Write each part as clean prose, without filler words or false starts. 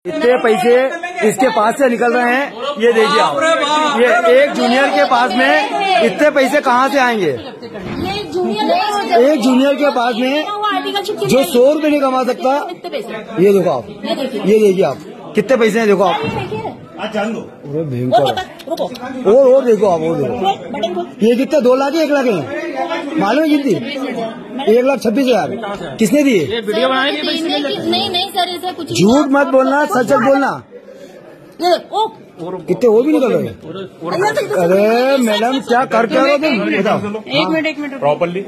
इतने पैसे इसके पास से निकल रहे हैं, ये देखिए आप, ये एक जूनियर के पास में इतने पैसे कहाँ से आएंगे? एक जूनियर के पास में जो 100 रुपए नहीं कमा सकता, ये देखो आप, ये देखिए आप कितने पैसे हैं, देखो आप, जान दो भयंकर। और देखो आप, वो देखो ये कितने 2 लाख 1 लाख है, मालूम है कितनी? 1,26,000 किसने दिए? नहीं सर, ऐसा कुछ झूठ मत बोलना, सच सच बोलना। कितने वो भी निकल रहे? अरे मैडम क्या कर क्या रहे हो तुम? बताओ। एक मिनट प्रॉपरली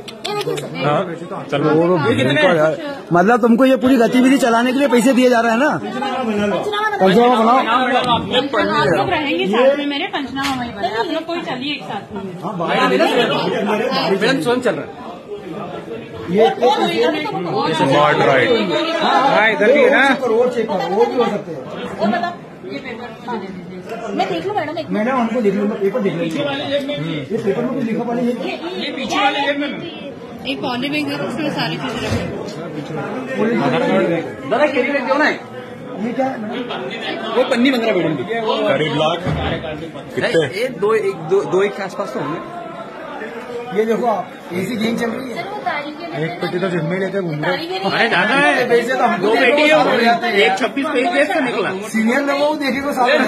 मतलब तुमको ये पूरी गतिविधि चलाने के लिए पैसे दिए जा रहे हैं ना? पंचनामा बनाओ। आप रहेंगे साथ में मेरे, पंचनामा वही बना, आप लोग कोई चलिए एक साथ में। मैडम स्वयं चल रहा है ये स्मार्ट राइट। हाँ इधर भी है ना, रोड चेक करो, वो भी हो सकते हैं। ये पेपर मैं देख लूँ मैडम, मैडम हमको देख लो, पेपर देख लीजिए। ये पेपर में कुछ लिखा पड़ा है, ये पीछे वाले जेब में एक पॉली बैग है, उसमें सारी चीजें रखें। जरा कैरी बैग क्यों ना है? ये क्या है? वो पन्नी 15 मैडम की करीब लाख कितने? दो एक के आसपास तो होंगे। ये देखो आप, एसी गेम चल रही है, एक पेटी तो जिम्मे लेके घूम रहे। अरे दादा है, पैसे तो हमको 2 पेटी है, एक 26 पेज जेब से निकला। सीनियर लोगों को देखे को साथ में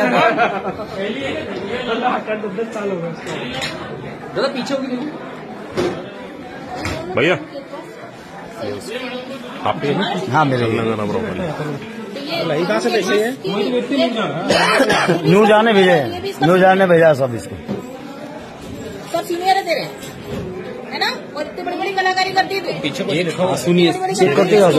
दादा पीछे होगी भैया आप हाँ मेरे कहाँ से पैसे है? न्यूज आने भेजा सब इसको। सब सीनियर है तेरे, है ना? और इतनी बड़ी बड़ी कलाकारी करती थी। पीछे ये देखो, सुनिए चेक करते हो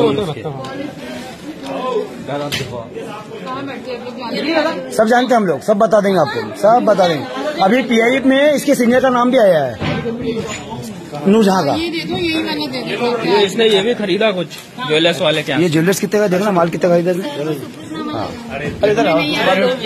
सब जानते हैं हम लोग, सब बता देंगे आपको, सब बता देंगे। अभी पीआई में इसके सीनियर का नाम भी आया है, नूरजहां का। ये दे दो, यही मैंने दे दो। ये इसने ये भी खरीदा कुछ ज्वेलर्स वाले क्या? ये ज्वेलर्स कितने का देखना, माल कितने का इधर? हाँ अरे इधर